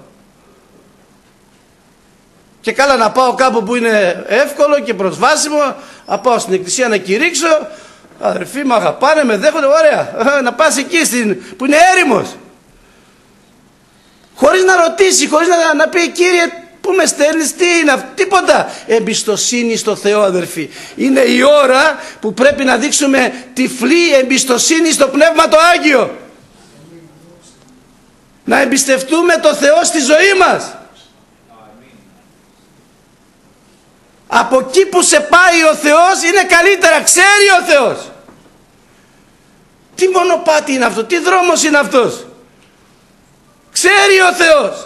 Και καλά να πάω κάπου που είναι εύκολο και προσβάσιμο, να πάω στην εκκλησία να κηρύξω, αδερφοί με αγαπάνε, με δέχονται, ωραία. Να πας εκεί που είναι έρημος. Χωρίς να ρωτήσει, χωρίς να πει Κύριε πού με στέλνεις, τι είναι, τίποτα. Εμπιστοσύνη στο Θεό, αδερφοί. Είναι η ώρα που πρέπει να δείξουμε τυφλή εμπιστοσύνη στο Πνεύμα το Άγιο. Να εμπιστευτούμε το Θεό στη ζωή μας. Από εκεί που σε πάει ο Θεός είναι καλύτερα, ξέρει ο Θεός. Τι μονοπάτι είναι αυτό, τι δρόμος είναι αυτός. Ξέρει ο Θεός.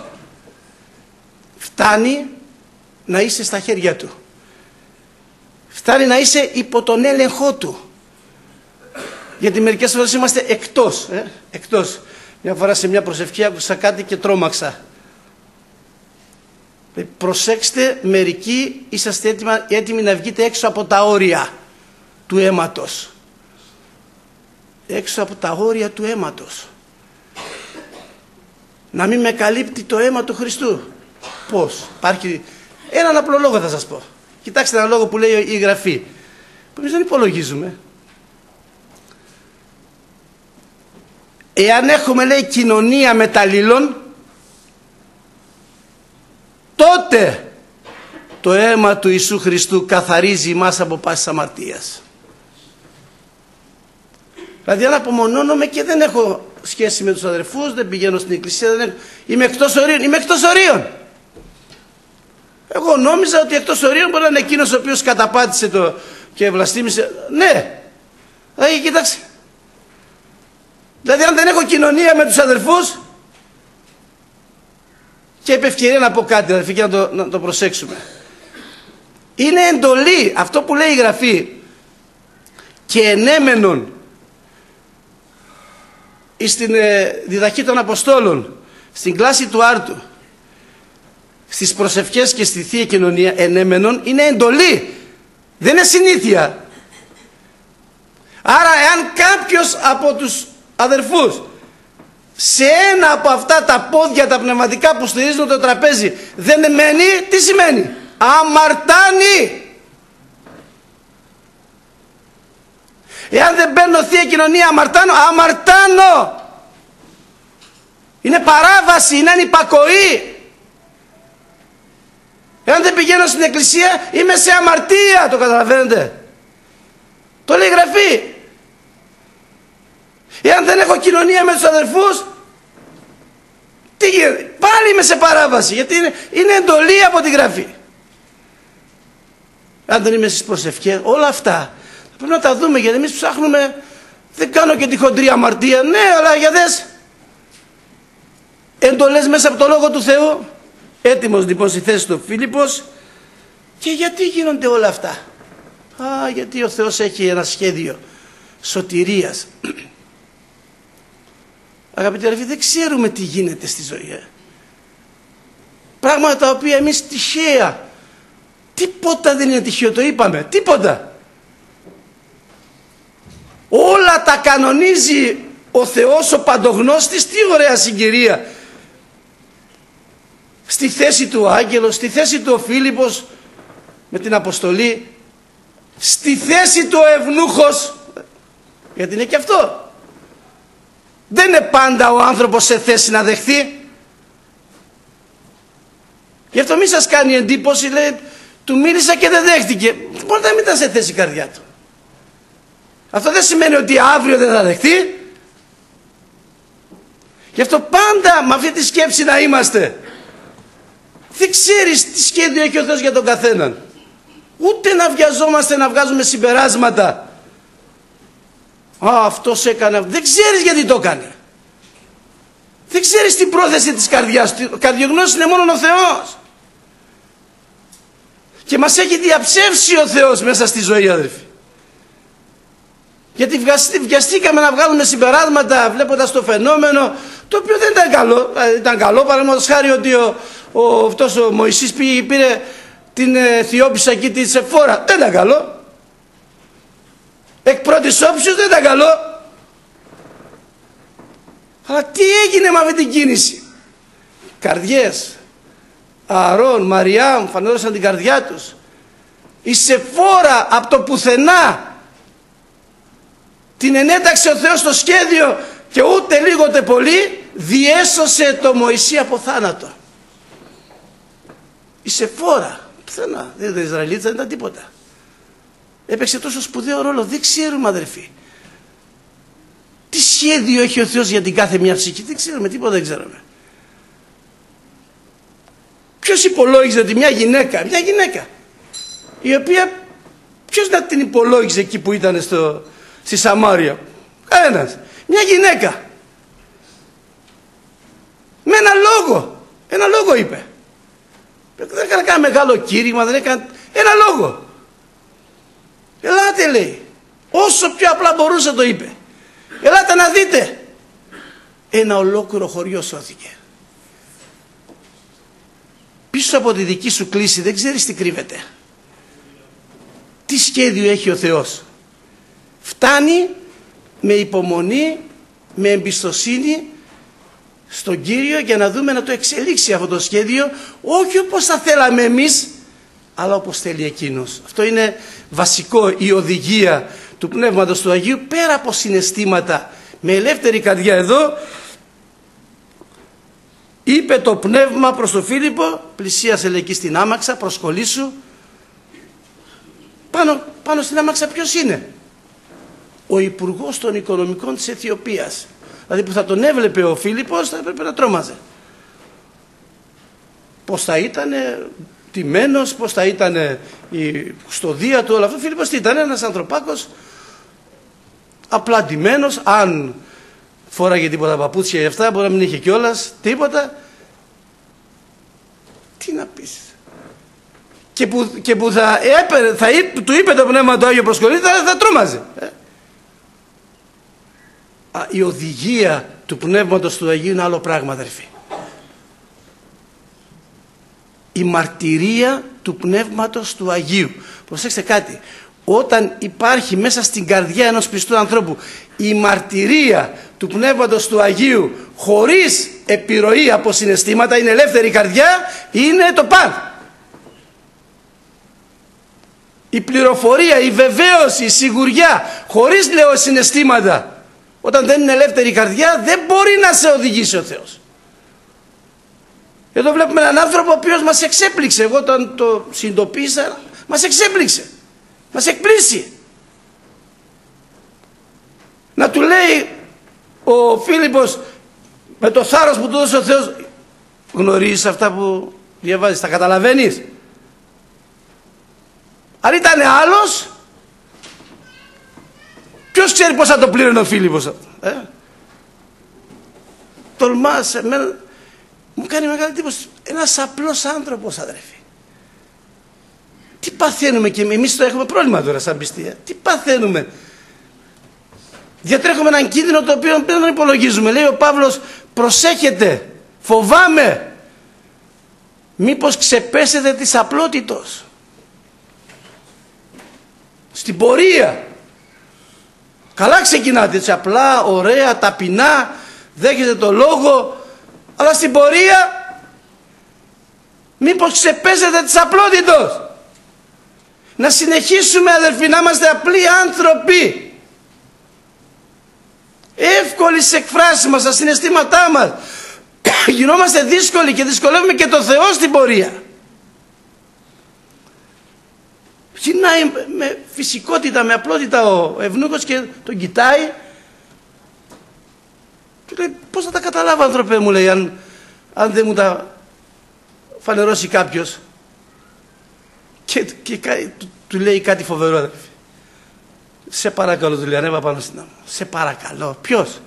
Φτάνει να είσαι στα χέρια Του. Φτάνει να είσαι υπό τον έλεγχό Του. Γιατί μερικές φορές είμαστε εκτός. Εκτός. Μια φορά σε μια προσευχή άκουσα κάτι και τρόμαξα. Προσέξτε, μερικοί είσαστε έτοιμοι να βγείτε έξω από τα όρια του αίματος. Έξω από τα όρια του αίματος. Να μην με καλύπτει το αίμα του Χριστού. Πώς? Υπάρχει έναν απλό λόγο, θα σας πω. Κοιτάξτε έναν λόγο που λέει η Γραφή, που εμείς δεν υπολογίζουμε. Εάν έχουμε, λέει, κοινωνία μεταλλήλων, τότε το αίμα του Ιησού Χριστού καθαρίζει μας από πάσης αμαρτίας. Δηλαδή αν απομονώνομαι και δεν έχω σχέση με τους αδερφούς, δεν πηγαίνω στην εκκλησία, είμαι εκτός ορίων. Είμαι εκτός ορίων. Εγώ νόμιζα ότι εκτός ορίων μπορεί να είναι εκείνος ο οποίος καταπάτησε και βλαστήμησε. Ναι. Δηλαδή κοίταξε. Δηλαδή αν δεν έχω κοινωνία με τους αδερφούς, και επ' ευκαιρία να πω κάτι αδερφοί και να το προσέξουμε. Είναι εντολή αυτό που λέει η Γραφή, και ενέμενον στην διδαχή των Αποστόλων, στην κλάση του Άρτου, στις προσευχές και στη Θεία Κοινωνία, ενέμενον είναι εντολή, δεν είναι συνήθεια. Άρα εάν κάποιος από τους αδερφούς σε ένα από αυτά τα πόδια τα πνευματικά που στηρίζουν το τραπέζι δεν μένει, τι σημαίνει? Αμαρτάνει. Εάν δεν μπαίνω Θεία Κοινωνία αμαρτάνω. Είναι παράβαση, είναι ανυπακοή. Εάν δεν πηγαίνω στην εκκλησία είμαι σε αμαρτία, το καταλαβαίνετε? Το λέει η Γραφή. Εάν δεν έχω κοινωνία με τους αδερφούς, τι γίνεται? Πάλι είμαι σε παράβαση, γιατί είναι εντολή από τη Γραφή. Αν δεν είμαι στις προσευχές, όλα αυτά πρέπει να τα δούμε, γιατί εμείς ψάχνουμε. Δεν κάνω και τη χοντρή αμαρτία. Ναι, αλλά για δες, εντολές μέσα από το Λόγο του Θεού. Έτοιμος λοιπόν στη θέση του Φίλιππος. Και γιατί γίνονται όλα αυτά? Γιατί ο Θεός έχει ένα σχέδιο σωτηρίας. Αγαπητοί αδελφοί, δεν ξέρουμε τι γίνεται στη ζωή. Πράγματα τα οποία εμείς τυχαία, τίποτα δεν είναι τυχαίο, το είπαμε, τίποτα. Όλα τα κανονίζει ο Θεός ο Παντογνώστης. Τι ωραία συγκυρία. Στη θέση του άγγελος, στη θέση του ο Φίλιππος με την αποστολή, στη θέση του ο ευνούχος, γιατί είναι και αυτό. Δεν είναι πάντα ο άνθρωπος σε θέση να δεχθεί. Γι' αυτό μη σας κάνει εντύπωση, λέει, του μίλησα και δεν δέχτηκε. Μπορεί να μην ήταν σε θέση η καρδιά του. Αυτό δεν σημαίνει ότι αύριο δεν θα δεχθεί. Γι' αυτό πάντα με αυτή τη σκέψη να είμαστε. Δεν ξέρεις τι σχέδιο έχει ο Θεός για τον καθέναν. Ούτε να βιαζόμαστε να βγάζουμε συμπεράσματα. Αυτός έκανε. Δεν ξέρεις γιατί το έκανε. Δεν ξέρεις την πρόθεση της καρδιάς. Καρδιογνώση είναι μόνο ο Θεός. Και μας έχει διαψεύσει ο Θεός μέσα στη ζωή, αδελφοί. Γιατί βιαστήκαμε να βγάλουμε συμπεράσματα βλέποντας το φαινόμενο, το οποίο δεν ήταν καλό. Ήταν καλό, παραδείγματος χάρη, ότι αυτός ο Μωυσής πήρε την Αιθιόπισσα εκεί τη Σεφόρα. Δεν ήταν καλό. Εκ πρώτης όψεως δεν ήταν καλό. Αλλά τι έγινε με αυτή την κίνηση? Καρδιές Ααρών, Μαριάμ φανέρωσαν την καρδιά τους. Η Σεφόρα από το πουθενά την ενέταξε ο Θεός στο σχέδιο και ούτε λίγο ούτε πολύ διέσωσε το Μωυσή από θάνατο. Η Σεφόρα, πουθενά, δεν ήταν Ισραηλίτης, δεν ήταν τίποτα. Έπαιξε τόσο σπουδαίο ρόλο. Δεν ξέρουμε, αδερφοί, τι σχέδιο έχει ο Θεός για την κάθε μια ψυχή. Δεν ξέρουμε, τίποτα δεν ξέρουμε. Ποιος υπολόγιζε ότι μια γυναίκα, η οποία, ποιος να την υπολόγιζε εκεί που ήταν στη Σαμάρια? Κανένας. Μια γυναίκα με ένα λόγο είπε. Δεν έκανε κανένα μεγάλο κήρυγμα, δεν έκανε ένα λόγο. Ελάτε, λέει, όσο πιο απλά μπορούσε το είπε. Ελάτε να δείτε. Ένα ολόκληρο χωριό σώθηκε. Πίσω από τη δική σου κλίση δεν ξέρεις τι κρύβεται. Τι σχέδιο έχει ο Θεός. Φτάνει με υπομονή, με εμπιστοσύνη στον Κύριο για να δούμε να το εξελίξει αυτό το σχέδιο, όχι όπως θα θέλαμε εμείς, αλλά όπως θέλει Εκείνος. Αυτό είναι βασικό, η οδηγία του Πνεύματος του Αγίου, πέρα από συναισθήματα, με ελεύθερη καρδιά. Εδώ είπε το Πνεύμα προς τον Φίλιππο, πλησίασε εκεί στην άμαξα, προσκολήσου. Πάνω στην άμαξα ποιος είναι? ο υπουργός των οικονομικών της Αιθιοπίας. Δηλαδή που θα τον έβλεπε ο Φίλιππος θα έπρεπε να τρόμαζε. Πώς θα ήταν τιμένος, πώς θα ήταν η κουστοδία του, όλο αυτό. Ο Φίλιππος τι ήταν, ένας ανθρωπάκος απλά ντυμένος, αν φόραγε τίποτα παπούτσια ή αυτά, μπορεί να μην είχε κιόλας τίποτα. Τι να πεις. Και που του είπε το Πνεύμα του Άγιο προσκολήτη, θα τρόμαζε. Η οδηγία του Πνεύματος του Αγίου είναι άλλο πράγμα, αδερφοί. Η μαρτυρία του Πνεύματος του Αγίου. Προσέξτε κάτι. Όταν υπάρχει μέσα στην καρδιά ενός πιστού ανθρώπου η μαρτυρία του Πνεύματος του Αγίου χωρίς επιρροή από συναισθήματα, είναι ελεύθερη καρδιά, είναι το παν. Η πληροφορία, η βεβαίωση, η σιγουριά χωρίς λέω συναισθήματα, όταν δεν είναι ελεύθερη καρδιά, δεν μπορεί να σε οδηγήσει ο Θεός. Εδώ βλέπουμε έναν άνθρωπο ο οποίος μας εξέπληξε. Εγώ όταν το συνειδητοποίησα, μας εξέπληξε. Μας εκπλήσει. Να του λέει ο Φίλιππος με το θάρρος που του δώσε ο Θεός, γνωρίζεις αυτά που διαβάζεις, τα καταλαβαίνεις? Αν ήταν άλλος, ποιος ξέρει πώς θα το πλήρωνε ο Φίλιππος? Τολμάς, μου κάνει μεγάλη εντύπωση. Ένας απλός άνθρωπος, αδερφοί. Τι παθαίνουμε και εμείς το έχουμε πρόβλημα τώρα σαν πιστεία. Τι παθαίνουμε. Διατρέχουμε έναν κίνδυνο το οποίο δεν τον υπολογίζουμε. Λέει ο Παύλος, προσέχετε, φοβάμαι. Μήπως ξεπέσετε της απλότητος. Στην πορεία. Καλά ξεκινάτε έτσι απλά, ωραία, ταπεινά, δέχεστε το λόγο, αλλά στην πορεία μήπως ξεπέσετε της απλότητος. Να συνεχίσουμε, αδελφοί, να είμαστε απλοί άνθρωποι. Εύκολοι στις εκφράσεις μας, στα συναισθήματά μας. Γινόμαστε δύσκολοι και δυσκολεύουμε και τον Θεό στην πορεία. Γυρνάει με φυσικότητα, με απλότητα ο Ευνούχος και τον κοιτάει. Του λέει, πώς θα τα καταλάβω, άνθρωπε μου, λέει, αν δεν μου τα φανερώσει κάποιος. Και του λέει κάτι φοβερό, αδερφή. Σε παρακαλώ, του λέει, ανέβα πάνω στην άμμο. Σε παρακαλώ. Ποιος?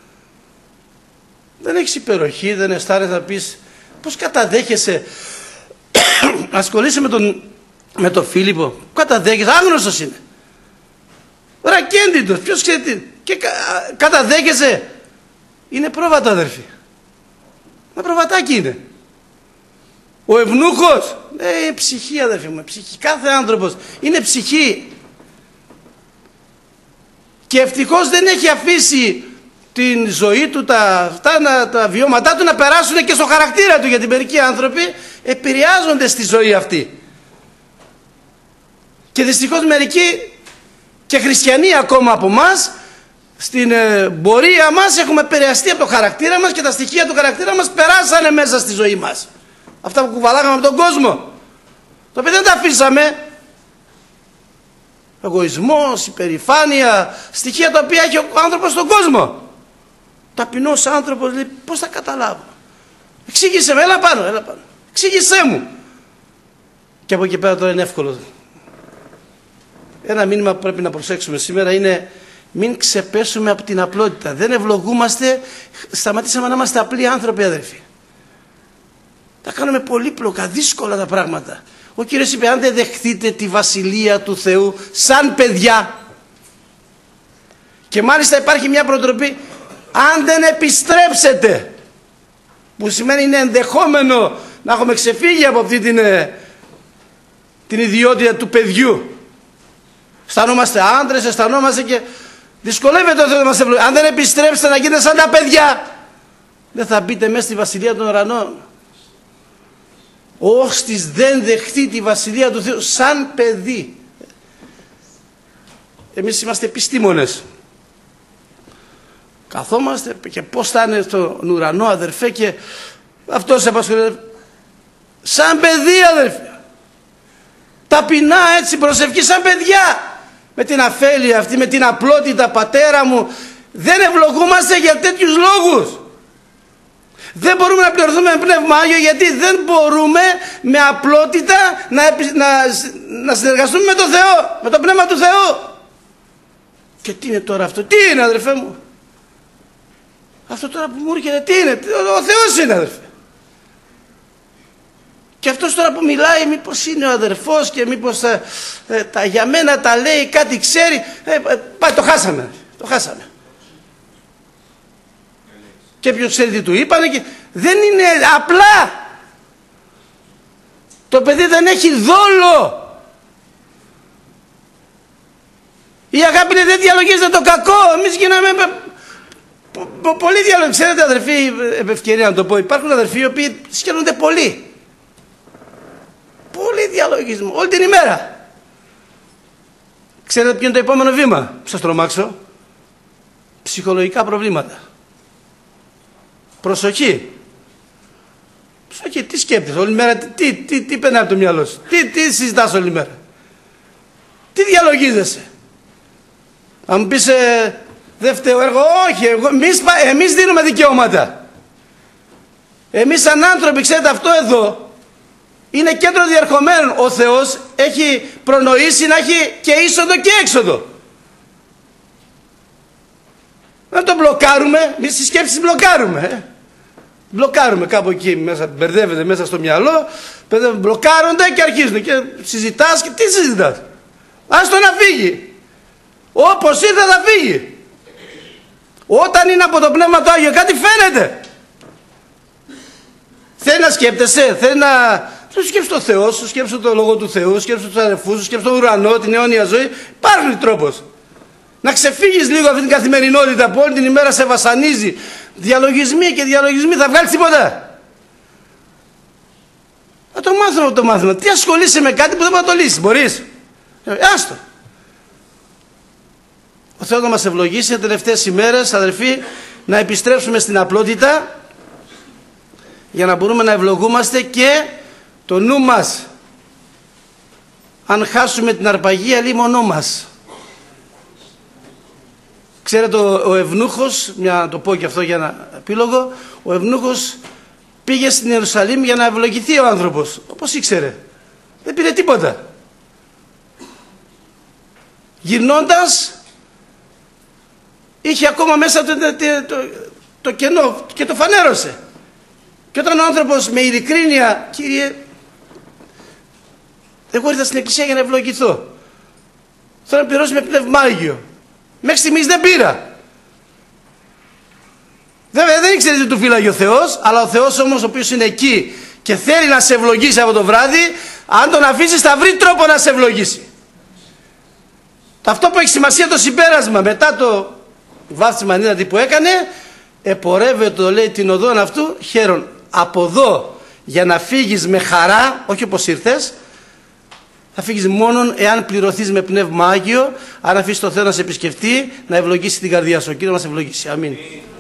Δεν έχεις υπεροχή, δεν αισθάνεσαι να πεις πώς καταδέχεσαι να ασχολείσαι με τον Φίλιππο? Καταδέχεσαι, άγνωστος είναι, ρακέντητος, ποιος ξέρει τι, και καταδέχεσαι? Είναι πρόβατο, αδερφή. Ένα προβατάκι είναι. Ο Ευνούχος, ψυχή, αδερφή μου, ψυχή. Κάθε άνθρωπος είναι ψυχή. Και ευτυχώς δεν έχει αφήσει την ζωή του, τα βιώματά του να περάσουν και στο χαρακτήρα του, γιατί μερικοί άνθρωποι επηρεάζονται στη ζωή αυτή. Και δυστυχώς μερικοί και χριστιανοί ακόμα από μας, στην πορεία μας έχουμε επηρεαστεί από το χαρακτήρα μας και τα στοιχεία του χαρακτήρα μας περάσανε μέσα στη ζωή μας. Αυτά που κουβαλάγαμε από τον κόσμο, το οποίο δεν τα αφήσαμε. Εγωισμός, υπερηφάνεια, στοιχεία τα οποία έχει ο άνθρωπος στον κόσμο. Ταπεινός άνθρωπος λέει, πώς θα καταλάβω? Εξήγησε με, έλα πάνω. Εξήγησέ μου. Και από εκεί πέρα τώρα είναι εύκολο. Ένα μήνυμα που πρέπει να προσέξουμε σήμερα είναι μην ξεπέσουμε από την απλότητα. Δεν ευλογούμαστε, σταματήσαμε να είμαστε απλοί άνθρωποι, αδερφοί. Τα κάνουμε πολύπλοκα, δύσκολα τα πράγματα. Ο Κύριος είπε, αν δεν δεχτείτε τη Βασιλεία του Θεού σαν παιδιά, και μάλιστα υπάρχει μια προτροπή, αν δεν επιστρέψετε, που σημαίνει είναι ενδεχόμενο να έχουμε ξεφύγει από αυτή την ιδιότητα του παιδιού. Αισθανόμαστε άντρες, αισθανόμαστε και δυσκολεύεται ο Θεός να μας ευλογεί. Αν δεν επιστρέψετε να γίνετε σαν τα παιδιά, δεν θα μπείτε μέσα στη Βασιλεία των Ουρανών. Όστις δεν δεχτεί τη Βασιλεία του Θεού σαν παιδί. Εμείς είμαστε επιστήμονες. Καθόμαστε και πώς θα είναι στον ουρανό, αδερφέ, και αυτός απασχολεί. Σαν παιδί, αδερφέ. Ταπεινά, έτσι, προσευχή, σαν παιδιά. με την αφέλεια αυτή, με την απλότητα, πατέρα μου. Δεν ευλογούμαστε για τέτοιους λόγους. Δεν μπορούμε να πληρωθούμε με Πνεύμα Άγιο, γιατί δεν μπορούμε με απλότητα να συνεργαστούμε με τον Θεό, με το Πνεύμα του Θεού. Και τι είναι τώρα αυτό, τι είναι αδερφέ μου? Αυτό τώρα που μου έρχεται τι είναι? Ο Θεός είναι αδερφέ. Και αυτός τώρα που μιλάει μήπως είναι ο αδερφός και μήπως για μένα τα λέει, κάτι ξέρει. Πάει, το χάσαμε. Και ποιος ξέρει τι του είπανε και... Δεν είναι απλά. Το παιδί δεν έχει δόλο. Η αγάπη δεν διαλογίζεται το κακό. Εμείς γίναμε πολύ διαλογισμένοι. Ξέρετε αδερφοί, ευκαιρία να το πω, υπάρχουν αδερφοί οι οποίοι σκέφτονται πολύ. Πολύ διαλογισμό, όλη την ημέρα. Ξέρετε ποιο είναι το επόμενο βήμα που σας τρομάξω? Ψυχολογικά προβλήματα. Προσοχή. Προσοχή, τι σκέπτεσαι όλη μέρα, τι περνάει από το μυαλό σου, τι συζητάς όλη μέρα, τι διαλογίζεσαι? Αν μου πεις δεν φταίω έργο, όχι, εμείς δίνουμε δικαιώματα. Εμείς σαν άνθρωποι, ξέρετε αυτό εδώ είναι κέντρο διερχομένων. Ο Θεός έχει προνοήσει να έχει και είσοδο και έξοδο. Να το μπλοκάρουμε, εμείς τις σκέψεις μπλοκάρουμε. Μπλοκάρουμε κάπου εκεί μέσα, μπερδεύεται μέσα στο μυαλό, μπλοκάρονται και αρχίζουν και συζητάς και τι συζητάς? Άστο να φύγει. Όπως ήρθε θα φύγει. Όταν είναι από το Πνεύμα του Άγιο κάτι φαίνεται. Θέλει να σκέπτεσαι, θέλει να... Σου σκέψου το Θεό σου, σκέψου το Λόγο του Θεού, σκέψου τους αδερφούς σου, σκέψου τον ουρανό, την αιώνια ζωή. Υπάρχει τρόπος να ξεφύγεις λίγο αυτή την καθημερινότητα που όλη την ημέρα σε βασανίζει. Διαλογισμοί και διαλογισμοί, θα βγάλεις τίποτα? Να το μάθουμε από το μάθημα. Τι ασχολείσαι με κάτι που δεν μπορεί να το λύσεις? Μπορείς? Άστο. Ο Θεός να μας ευλογήσει τις τελευταίες ημέρες, αδερφοί, να επιστρέψουμε στην απλότητα για να μπορούμε να ευλογούμαστε και το νου μας. Αν χάσουμε την αρπαγή, αλίμονό μας. Ξέρετε ο Ευνούχος, να το πω και αυτό για ένα επίλογο, ο Ευνούχος πήγε στην Ιερουσαλήμ για να ευλογηθεί ο άνθρωπος. Όπως ήξερε. Δεν πήρε τίποτα. Γυρνώντας, είχε ακόμα μέσα το κενό και το φανέρωσε. Και όταν ο άνθρωπος με ειλικρίνεια, Κύριε, εγώ ήρθα στην εκκλησία για να ευλογηθώ. Θέλω να πληρώσω με Πνεύμα Άγιο. Μέχρι στιγμής δεν πήρα. Βέβαια δεν ήξερε τι του φύλαγε ο Θεός, αλλά ο Θεός όμως ο οποίος είναι εκεί και θέλει να σε ευλογήσει από το βράδυ, αν τον αφήσεις θα βρει τρόπο να σε ευλογήσει. Αυτό που έχει σημασία το συμπέρασμα, μετά το βάφτισμα ανίδατη που έκανε, επορεύεται, το λέει, την οδόν αυτού χαίρον. Από εδώ για να φύγεις με χαρά, όχι όπως ήρθες, θα φύγεις μόνον εάν πληρωθείς με Πνεύμα Άγιο, αν αφήσεις τον Θεό να σε επισκεφτεί, να ευλογήσει την καρδιά σου. Ο Κύριος μας ευλογήσει. Αμήν.